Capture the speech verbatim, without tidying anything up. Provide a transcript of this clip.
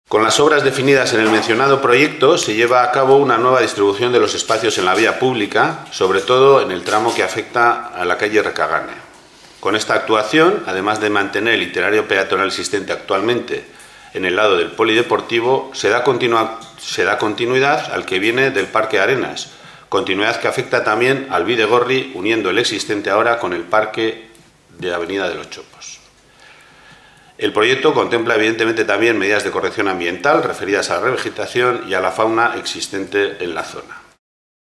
Con las obras definidas en el mencionado proyecto se lleva a cabo una nueva distribución de los espacios en la vía pública, sobre todo en el tramo que afecta a la calle Recagane. Con esta actuación, además de mantener el itinerario peatonal existente actualmente en el lado del polideportivo, se da, continua, se da continuidad al que viene del Parque Arenas, continuidad que afecta también al Bidegorri, uniendo el existente ahora con el Parque de Avenida de los Chopos. El proyecto contempla evidentemente también medidas de corrección ambiental referidas a la revegetación y a la fauna existente en la zona.